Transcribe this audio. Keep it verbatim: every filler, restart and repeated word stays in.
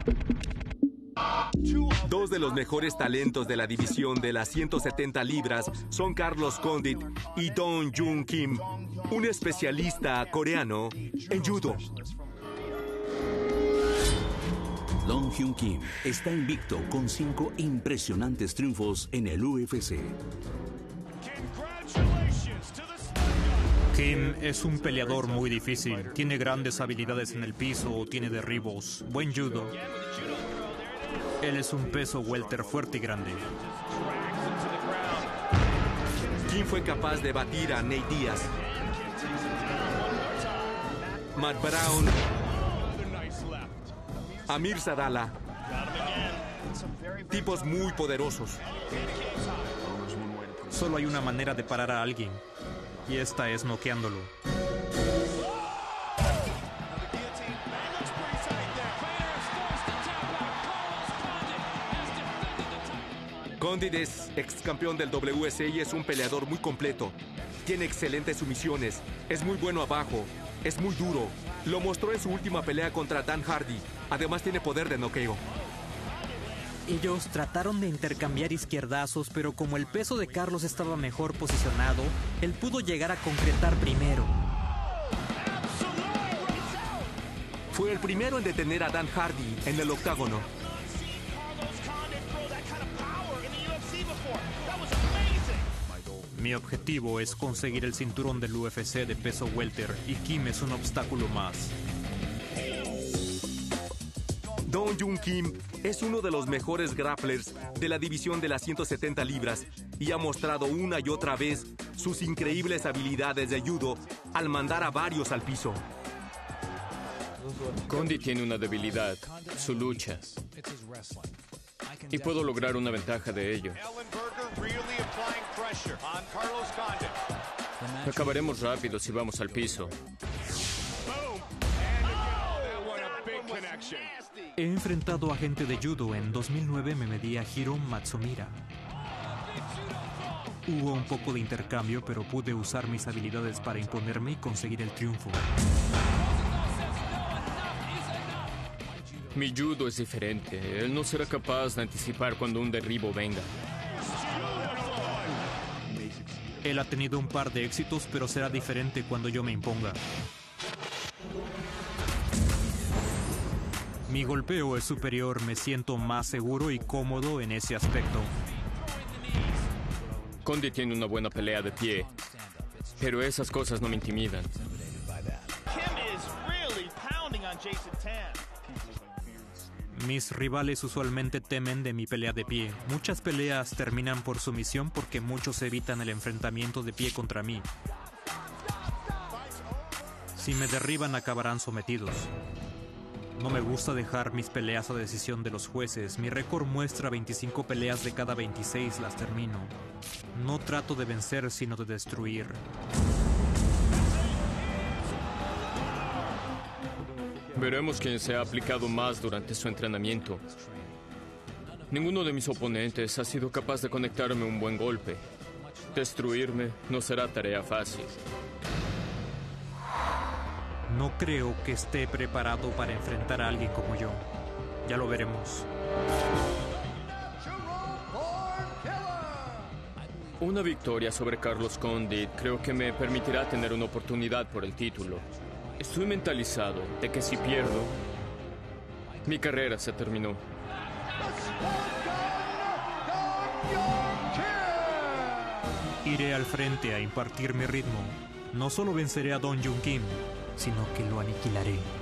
Dos de los mejores talentos de la división de las ciento setenta libras son Carlos Condit y Dong Hyun Kim, un especialista coreano en judo. Dong Hyun Kim está invicto con cinco impresionantes triunfos en el U F C. Kim es un peleador muy difícil. Tiene grandes habilidades en el piso, tiene derribos, buen judo. Él es un peso welter fuerte y grande. Kim fue capaz de batir a Nate Diaz, Matt Brown, Amir Sadala. Tipos muy poderosos. Solo hay una manera de parar a alguien, y esta es noqueándolo. Condit es ex campeón del W B C y es un peleador muy completo. Tiene excelentes sumisiones, es muy bueno abajo, es muy duro. Lo mostró en su última pelea contra Dan Hardy. Además tiene poder de noqueo. Ellos trataron de intercambiar izquierdazos, pero como el peso de Carlos estaba mejor posicionado, él pudo llegar a concretar primero. Fue el primero en detener a Dan Hardy en el octágono. Mi objetivo es conseguir el cinturón del U F C de peso welter y Kim es un obstáculo más. Dong Hyun Kim es uno de los mejores grapplers de la división de las ciento setenta libras y ha mostrado una y otra vez sus increíbles habilidades de judo al mandar a varios al piso. Condit tiene una debilidad, su lucha. Y puedo lograr una ventaja de ello. Acabaremos rápido si vamos al piso. He enfrentado a gente de judo. En dos mil nueve me medí a Hiro Matsumira. Hubo un poco de intercambio, pero pude usar mis habilidades para imponerme y conseguir el triunfo. Mi judo es diferente. Él no será capaz de anticipar cuando un derribo venga. Él ha tenido un par de éxitos, pero será diferente cuando yo me imponga. Mi golpeo es superior, me siento más seguro y cómodo en ese aspecto. Condit tiene una buena pelea de pie, pero esas cosas no me intimidan. Mis rivales usualmente temen de mi pelea de pie. Muchas peleas terminan por sumisión porque muchos evitan el enfrentamiento de pie contra mí. Si me derriban, acabarán sometidos. No me gusta dejar mis peleas a decisión de los jueces. Mi récord muestra veinticinco peleas de cada veintiséis las termino. No trato de vencer, sino de destruir. Veremos quién se ha aplicado más durante su entrenamiento. Ninguno de mis oponentes ha sido capaz de conectarme un buen golpe. Destruirme no será tarea fácil. No creo que esté preparado para enfrentar a alguien como yo. Ya lo veremos. Una victoria sobre Carlos Condit creo que me permitirá tener una oportunidad por el título. Estoy mentalizado de que si pierdo, mi carrera se terminó. Iré al frente a impartir mi ritmo. No solo venceré a Dong Hyun Kim, sino que lo aniquilaré.